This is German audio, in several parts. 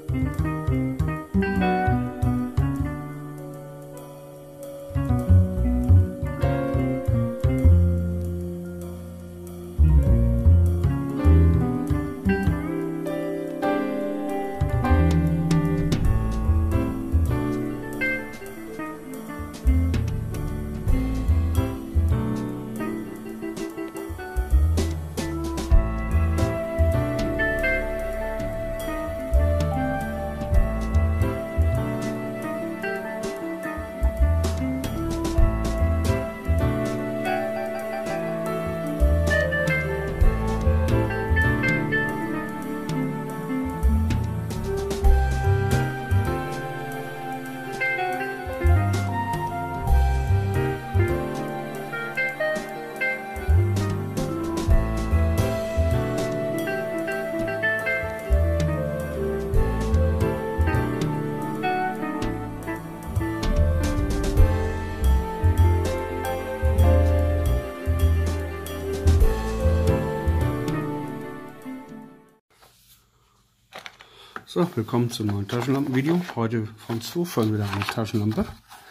So, willkommen zum neuen Taschenlampenvideo. Heute von Sofern wieder eine Taschenlampe.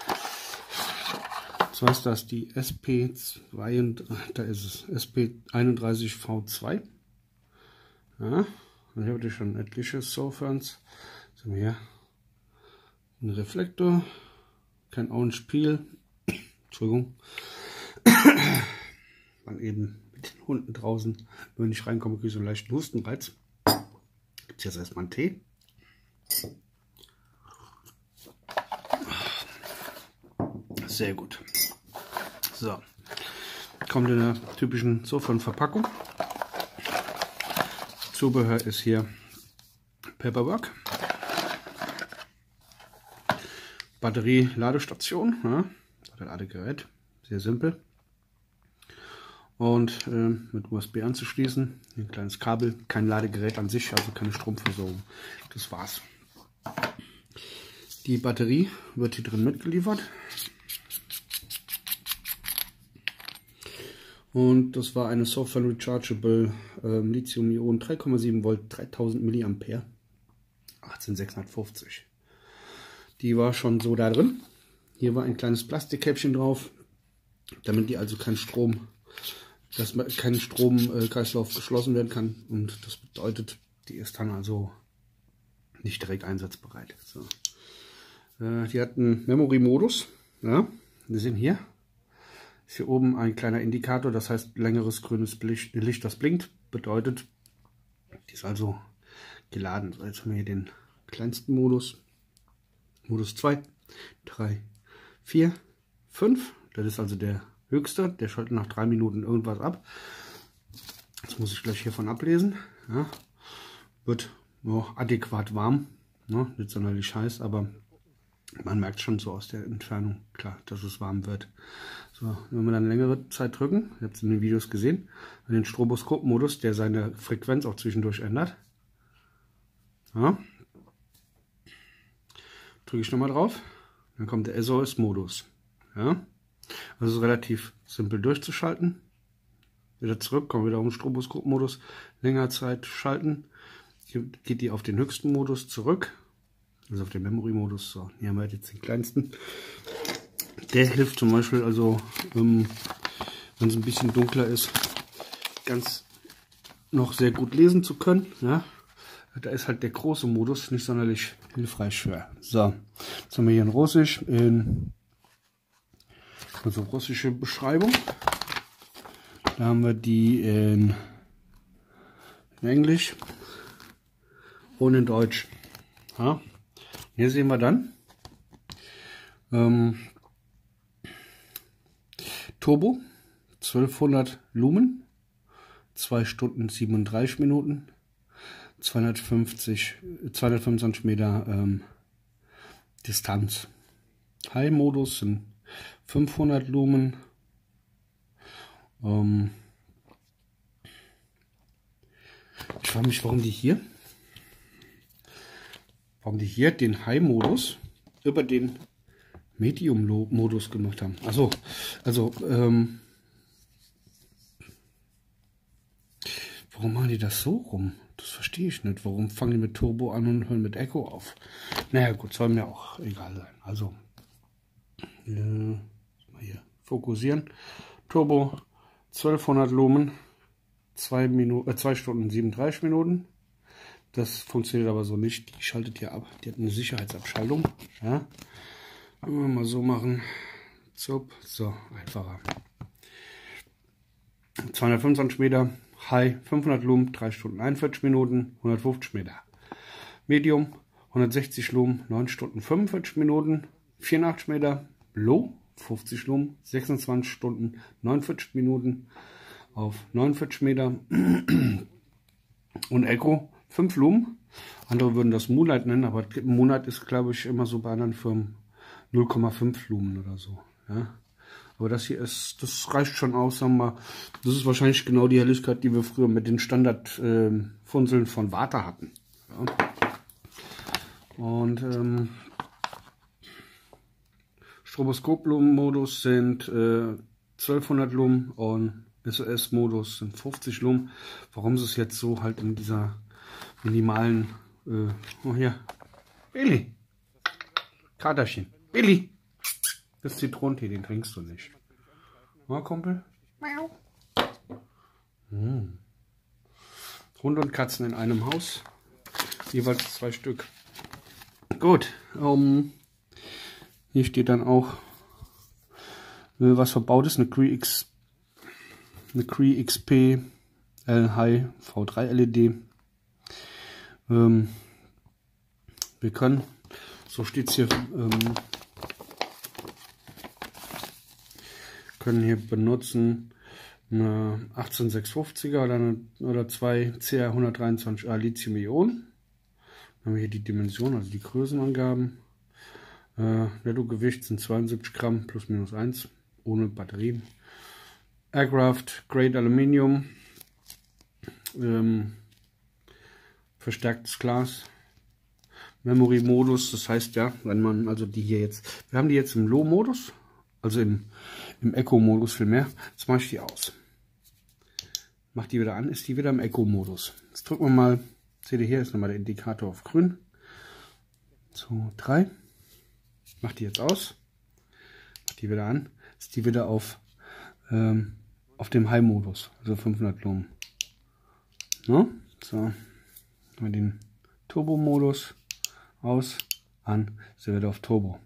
Zwar ist das die SP2 und da ist es SP31V2. Ja, dann habe ich schon etliche Soferns. So, hier ein Reflektor, kein Orange Peel. Entschuldigung. Dann eben mit den Hunden draußen, wenn ich reinkomme, kriege ich so einen leichten Hustenreiz. Gibt es jetzt erstmal einen Tee. Sehr gut. So, kommt in der typischen Sofern-Verpackung. Zubehör ist hier Paperwork, Batterie, Ladestation, ja, oder Ladegerät, sehr simpel. Und mit USB anzuschließen, ein kleines Kabel, kein Ladegerät an sich, also keine Stromversorgung. Das war's. Die Batterie wird hier drin mitgeliefert. Und das war eine Sofern Rechargeable Lithium-Ionen 3,7 Volt 3000 mAh 18650. Die war schon so da drin. Hier war ein kleines Plastikkäppchen drauf, damit die also kein Strom, dass kein Stromkreislauf geschlossen werden kann. Und das bedeutet, die ist dann also nicht direkt einsatzbereit. So. Die hat einen Memory-Modus. Ja, wir sehen hier. Ist hier oben ein kleiner Indikator, das heißt längeres grünes Licht, das blinkt, bedeutet, die ist also geladen. So, jetzt haben wir hier den kleinsten Modus. Modus 2, 3, 4, 5. Das ist also der höchste. Der schaltet nach 3 Minuten irgendwas ab. Das muss ich gleich hiervon ablesen. Ja, wird noch adäquat warm. Ne? Nicht sonderlich heiß, aber man merkt schon so aus der Entfernung, klar, dass es warm wird. So, wenn wir dann längere Zeit drücken, ihr habt es in den Videos gesehen, den Stroboskop-Modus, der seine Frequenz auch zwischendurch ändert. Ja. Drücke ich nochmal drauf, dann kommt der SOS-Modus. Ja. Also relativ simpel durchzuschalten. Wieder zurück, kommen wieder auf den Stroboskop-Modus, längere Zeit schalten. Hier geht die auf den höchsten Modus zurück. Also auf den Memory-Modus. So, hier haben wir jetzt den kleinsten. Der hilft zum Beispiel, also wenn es ein bisschen dunkler ist, ganz noch sehr gut lesen zu können. Ja? Da ist halt der große Modus nicht sonderlich hilfreich für. So, jetzt haben wir hier in Russisch, also russische Beschreibung. Da haben wir die in Englisch und in Deutsch. Ja? Hier sehen wir dann Turbo 1200 Lumen, 2 Stunden 37 Minuten, 225 Meter Distanz. High-Modus sind 500 Lumen. Ich frage mich, warum die hier den High-Modus über den Medium-Modus gemacht haben. Also warum machen die das so rum? Das verstehe ich nicht. Warum fangen die mit Turbo an und hören mit Echo auf? Naja gut, soll mir auch egal sein. Also, hier fokussieren. Turbo 1200 Lumen, 2 Stunden 37 Minuten. Das funktioniert aber so nicht. Die schaltet hier ab. Die hat eine Sicherheitsabschaltung. Ja. Können wir mal so machen. So, einfacher. 225 Meter. High 500 Lumen, 3 Stunden 41 Minuten, 150 Meter. Medium 160 Lumen, 9 Stunden 45 Minuten, 84 Meter. Low 50 Lumen, 26 Stunden 49 Minuten auf 49 Meter. Und Echo 5 Lumen. Andere würden das Moonlight nennen, aber Moonlight ist, glaube ich, immer so bei anderen Firmen 0,5 Lumen oder so. Ja. Aber das hier ist, das reicht schon aus, sagen wir mal. Das ist wahrscheinlich genau die Helligkeit, die wir früher mit den Standard-Funzeln von Warta hatten. Ja. Und Stroboskop-Lumen-Modus sind 1200 Lumen und SOS-Modus sind 50 Lumen. Warum sie es jetzt so halt in dieser minimalen... oh hier, Billy! Katerchen, Billy! Das Zitronentee, den trinkst du nicht. Na, Kumpel? Miau. Hunde und Katzen in einem Haus. Jeweils 2 Stück. Gut. Hier steht dann auch, was verbaut ist. Eine Cree XP L High V3 LED. Wir können, so steht es hier, können hier benutzen eine 18650er oder 2 CR123A Lithium-Ionen. Dann haben wir hier die Dimension, also die Größenangaben. Nettogewicht sind 72 Gramm plus minus 1 ohne Batterien. Aircraft Grade Aluminium. Verstärktes Glas. Memory Modus, das heißt ja, wenn man also die hier jetzt, wir haben die jetzt im Low Modus. Also im Echo-Modus vielmehr. Jetzt mache ich die aus. Mach die wieder an, ist die wieder im Echo-Modus. Jetzt drücken wir mal, seht ihr hier, ist nochmal der Indikator auf grün. 2, 3. Mach die jetzt aus. Mach die wieder an. Ist die wieder auf dem High-Modus, also 500 Lumen. No? So. Machen wir den Turbo-Modus aus, an, ist er wieder auf Turbo.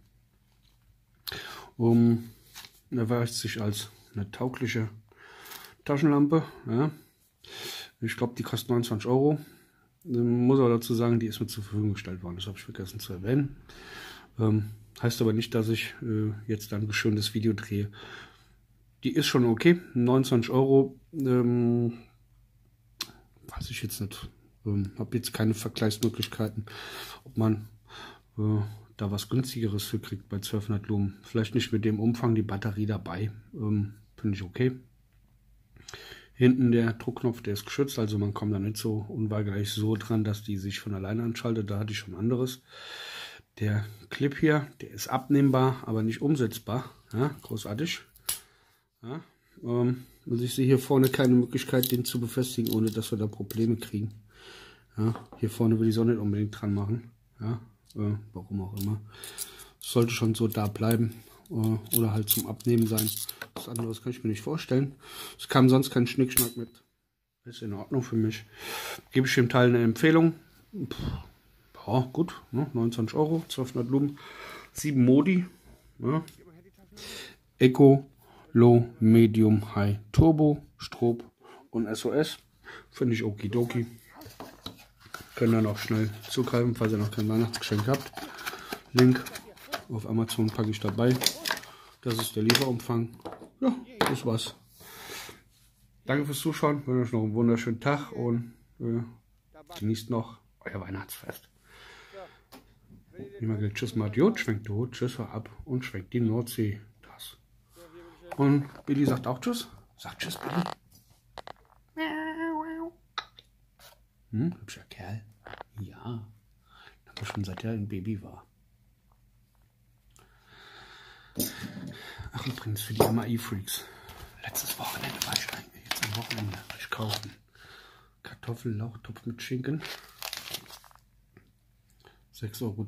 Erweist sich als eine taugliche Taschenlampe. Ja. Ich glaube, die kostet 29 Euro. Muss aber dazu sagen, die ist mir zur Verfügung gestellt worden. Das habe ich vergessen zu erwähnen. Heißt aber nicht, dass ich jetzt dann ein schönes Video drehe. Die ist schon okay. 29 Euro. Weiß ich jetzt nicht. Habe jetzt keine Vergleichsmöglichkeiten, ob man da was günstigeres für kriegt bei 1200 Lumen. Vielleicht nicht mit dem Umfang, die Batterie dabei. Finde ich okay. Hinten der Druckknopf, der ist geschützt, also man kommt da nicht so unweigerlich so dran, dass die sich von alleine anschaltet. Da hatte ich schon anderes. Der Clip hier, der ist abnehmbar, aber nicht umsetzbar. Ja, großartig. Ja, also ich sehe hier vorne keine Möglichkeit, den zu befestigen, ohne dass wir da Probleme kriegen. Ja, hier vorne will ich es auch nicht unbedingt dran machen. Ja, warum auch immer. Sollte schon so da bleiben oder halt zum Abnehmen sein. Was anderes kann ich mir nicht vorstellen. Es kam sonst kein Schnickschnack mit. Ist in Ordnung für mich. Gebe ich dem Teil eine Empfehlung. Ja, gut. Ne, 29 Euro, 1200 Lumen, 7 Modi. Ja. Echo, Low, Medium, High, Turbo, Strob und SOS. Finde ich okidoki. Können dann auch schnell zugreifen, falls ihr noch kein Weihnachtsgeschenk habt. Link auf Amazon packe ich dabei. Das ist der Lieferumfang. Ja, das war's. Danke fürs Zuschauen. Ich wünsche euch noch einen wunderschönen Tag und genießt noch euer Weihnachtsfest. Immer gilt, tschüss, Madiot, schwenkt die Hut, tschüss, ab und schwenkt die Nordsee. Das. Und Billy sagt auch tschüss. Sagt tschüss, Billy. Hübscher Kerl. Ja. Aber schon seit er ein Baby war. Ach, übrigens für die MAI-Freaks. Letztes Wochenende war ich eigentlich. Jetzt am Wochenende war ich kaufen. Kartoffellauchtopf mit Schinken. 6,30 Euro.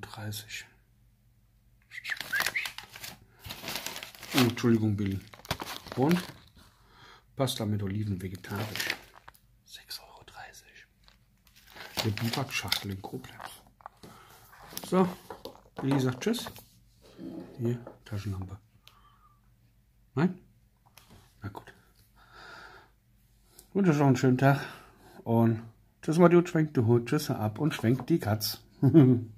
Oh, Entschuldigung, Billy. Und Pasta mit Oliven vegetarisch. 6,30 Euro. Der Biwakschachtel in Koblenz. So, Billy sagt Tschüss. Hier, Taschenlampe. Nein? Na gut. Wünsche euch noch einen schönen Tag. Und tschüss, mal, du schwenkt den Hut, tschüss ab und schwenkt die Katz.